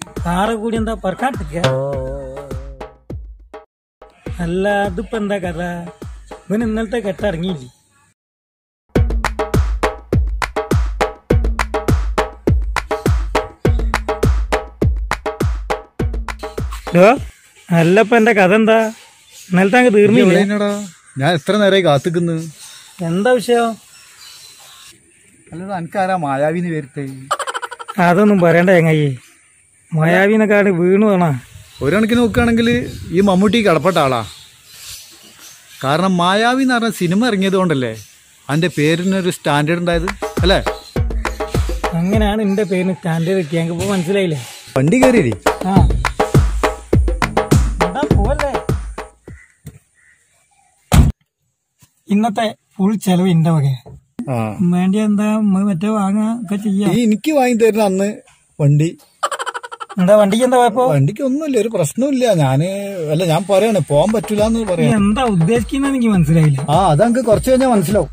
Car കൂടി എന്താ പറക്കാട്ടിക്ക അല്ല അതിപ്പോ എന്താ കഥ ഇവൻ ഇന്നലത്തെ കെട്ടിറങ്ങിയില്ലേ അല്ലപ്പ എന്റെ കഥ എന്താ ഇന്നലത്തെ അങ്ങ് തീർന്നില്ല. ഞാൻ എത്ര നേരമായി കാത്തിക്കുന്നു. എന്താ വിഷയം? അല്ലടാ എനിക്കാരാ മായാവിന്ന് പേരിട്ടേ? അതൊന്നും പറയണ്ട ചങ്ങായി, മായാവിനെക്കാട് വീണു വേണ. ഒരു കണക്കിന് നോക്കുകയാണെങ്കിൽ ഈ മമ്മൂട്ടി കടപ്പെട്ട ആളാ. കാരണം മായാവി എന്ന് പറഞ്ഞ സിനിമ ഇറങ്ങിയത് കൊണ്ടല്ലേ അതിന്റെ പേരിനൊരു സ്റ്റാൻഡേർഡ് ഉണ്ടായത് അല്ലേ? അങ്ങനെയാണ് എന്റെ പേരിന് സ്റ്റാൻഡേർഡ് കിട്ടിയ ഇപ്പൊ മനസ്സിലായില്ലേ? വണ്ടി കയറി ആ പോലെ ഇന്നത്തെ ഫുൾ ചെലവ് എന്റെ വക. വേണ്ടി എന്താ മറ്റേ വാങ്ങാ ഒക്കെ ചെയ്യാ. എനിക്ക് വാങ്ങി തരുന്ന അന്ന് വണ്ടി എന്താ വണ്ടിക്ക് എന്താ പോയപ്പോ? വണ്ടിക്ക് ഒന്നുമില്ല, ഒരു പ്രശ്നമില്ല. ഞാൻ പറയാണ് പോകാൻ പറ്റൂല എന്ന് പറയാം. എന്താ ഉദ്ദേശിക്കുന്ന എനിക്ക് മനസ്സിലായില്ല. അത് നമുക്ക് കുറച്ച് കഴിഞ്ഞാൽ മനസ്സിലാവും.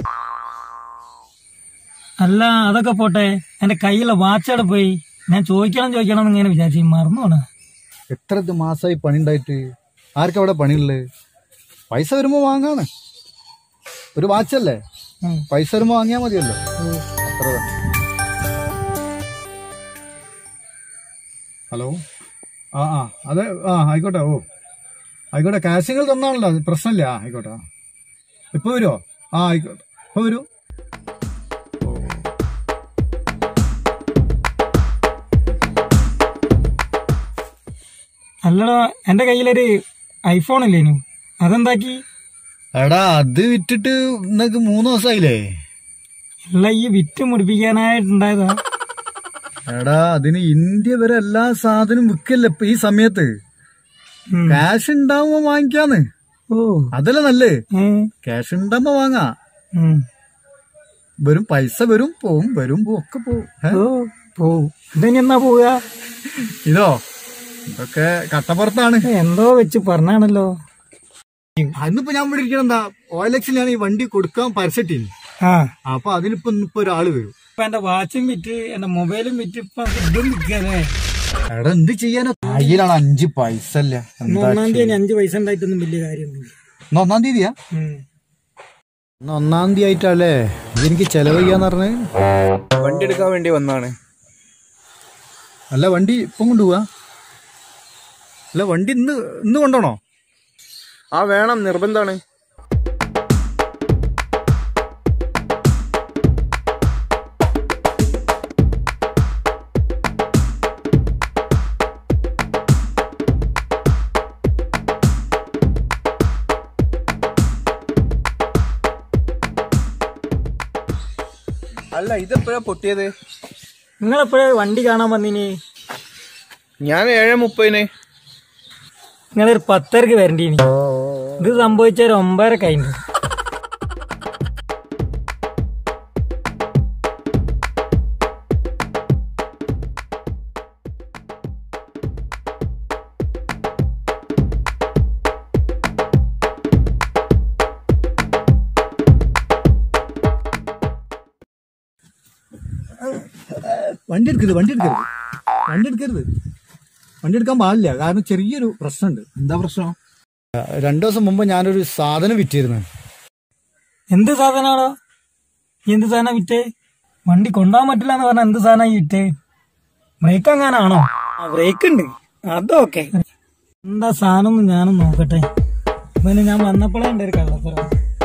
അല്ല അതൊക്കെ പോട്ടെ, എന്റെ കയ്യിലെ വാച്ചവിടെ പോയി. ഞാൻ ചോദിക്കണം ഇങ്ങനെ വിചാരിച്ചു, മറന്നു പോണ. എത്ര മാസമായി പണി ഉണ്ടായിട്ട്? ആർക്കും അവിടെ പണിയുള്ളത്? പൈസ വരുമ്പോ വാങ്ങാണ്. ഒരു വാച്ചല്ലേ, പൈസ വരുമ്പോ വാങ്ങിയാ മതിയല്ലോ. അത്ര തന്നെ. ഹലോ, അതെ, ആയിക്കോട്ടെ. ആയിക്കോട്ടെ, കാശുകൾ തന്നാണല്ലോ, പ്രശ്നമില്ല. ആയിക്കോട്ടെ, ഇപ്പൊ വരുമോ? ആയിക്കോട്ടെ, ഇപ്പൊ വരൂ. അല്ലടാ, എന്റെ കയ്യിലൊരു ഐഫോൺ ഇല്ലേനു, അതെന്താക്കി? എടാ അത് വിറ്റിട്ട് ഇന്നക്ക് 3 ദിവസമായില്ലേ? അല്ല, ഈ വിറ്റ് മുടിപ്പിക്കാനായിട്ടുണ്ടായതാ. എടാ അതിന് ഇന്ത്യ വരെ എല്ലാ സാധനവും വിൽക്കല്ലേ ഇപ്പൊ ഈ സമയത്ത്. ക്യാഷ് ഉണ്ടാവുമ്പോ വാങ്ങിക്കാന്ന്. അതല്ലേ നല്ലേ? ക്യാഷ് ഉണ്ടാവുമ്പോ വാങ്ങാ. വരും, പൈസ വരും പോവും, വരും പോവും, ഒക്കെ പോവും. ഇതെനി എന്നാ പോവുക? ഇതോ ഇതൊക്കെ കട്ടപ്പുറത്താണ്. എന്തോ വെച്ച് പറഞ്ഞാണല്ലോ. അന്നിപ്പോ ഞാൻ ഇവിടെ ഇരിക്കണം എന്താ, OLX ഞാൻ ഈ വണ്ടി കൊടുക്കാൻ പരസ്യത്തിന്. അപ്പൊ അതിനിപ്പോ ഒരാള് വരും. ഇപ്പൊ എന്റെ വാച്ചും വിറ്റ് എന്റെ മൊബൈലും വിറ്റ് ഇപ്പൊ ഇതും വിൽക്കാനേ. എടാ എന്ത് ചെയ്യാനോ, കയ്യിലാണ് 5 പൈസ ഇല്ല. 1-ാം തീയതി 5 പൈസ ഉണ്ടായിട്ടൊന്നും വലിയ കാര്യമൊന്നുമില്ല. 1-ാം തീയതിയാ? 1-ാം തീയതി ആയിട്ടല്ലേ ഇതെനിക്ക് ചെലവ് ചെയ്യാന്ന് പറഞ്ഞ് വണ്ടി എടുക്കാൻ വേണ്ടി വന്നാണ്. അല്ല വണ്ടി ഇപ്പം കൊണ്ടുപോവാ? അല്ല വണ്ടി ഇന്ന് കൊണ്ടോണോ? വേണം, നിർബന്ധാണ്. അല്ല ഇതെപ്പോഴാ പൊട്ടിയത്? നിങ്ങളെപ്പോഴാ വണ്ടി കാണാൻ വന്നിനി? ഞാൻ 7:30. നിങ്ങളൊരു 10:30 വരണ്ടീനി. ഇത് സംഭവിച്ച 9:30 കഴിഞ്ഞു. വണ്ടി എടുക്കാൻ പാടില്ല. കാരണം ചെറിയൊരു പ്രശ്നമുണ്ട്. എന്താ പ്രശ്നം? 2 ദിവസം മുമ്പ് ഞാനൊരു സാധനം വിറ്റിരുന്നു. എന്ത് സാധനമാണോ? എന്ത് സാധനം വിറ്റേ? വണ്ടി കൊണ്ടുപോകാൻ പറ്റില്ല എന്ന് പറഞ്ഞാൽ എന്ത് സാധനം വിറ്റേ? ബ്രേക്ക് എങ്ങാനാണോ? ബ്രേക്ക് ഉണ്ട്, അതൊക്കെ. എന്താ സാധനം ഞാനും നോക്കട്ടെ. പിന്നെ ഞാൻ വന്നപ്പോഴേ എൻ്റെ ഒരു കള്ളത്തറ.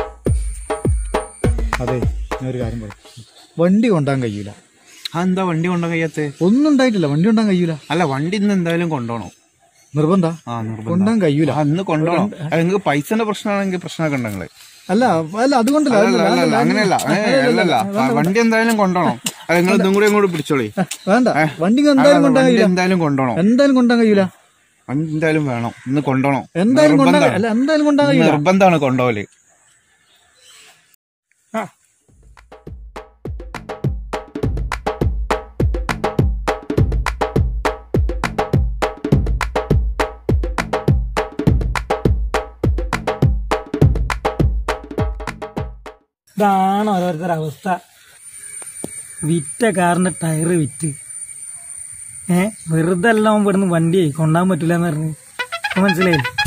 അതെ, ഞാനൊരു കാര്യം പറയാം. വണ്ടി കൊണ്ടുപോകാൻ കഴിയൂല. എന്താ വണ്ടി കൊണ്ടുപോകാൻ കഴിയാത്ത? ഒന്നും ഉണ്ടായിട്ടില്ല, വണ്ടി കൊണ്ടുപോകാൻ കഴിയൂല. അല്ല വണ്ടി ഇന്ന് എന്തായാലും കൊണ്ടുപോകണം. നിർബന്ധം? കൊണ്ടുപോകാൻ കഴിയൂല. ഇന്ന് കൊണ്ടുപോകണം. നിങ്ങൾക്ക് പൈസന്റെ പ്രശ്നമാണെങ്കിൽ പ്രശ്നമൊക്കെ ഉണ്ടെങ്കിൽ അതുകൊണ്ടല്ല. അങ്ങനെയല്ല, വണ്ടി എന്തായാലും കൊണ്ടുപോകണം. നിങ്ങൾ ഇതും കൂടെ ഇങ്ങോട്ട് പിടിച്ചോളി. വേണ്ട, വണ്ടി എന്തായാലും കൊണ്ടുപോകാൻ കഴിയൂല. എന്തായാലും കൊണ്ടുപോകണം. എന്തായാലും കൊണ്ടുപോകാൻ കഴിയൂല. വണ്ടി എന്തായാലും വേണം, ഇന്ന് കൊണ്ടുപോകണം. എന്തായാലും കൊണ്ടുപോകാൻ കഴിയൂല. നിർബന്ധമാണ് കൊണ്ടുപോകല്. ഇതാണ് ഓരോരുത്തരുടെ അവസ്ഥ. വിറ്റ കാറിന്റെ ടയറ് വിറ്റ് വെറുതെ എല്ലാം ഇവിടുന്ന് വണ്ടി കൊണ്ടാൻ പറ്റൂലെന്ന് പറഞ്ഞു മനസ്സിലായില്ലേ?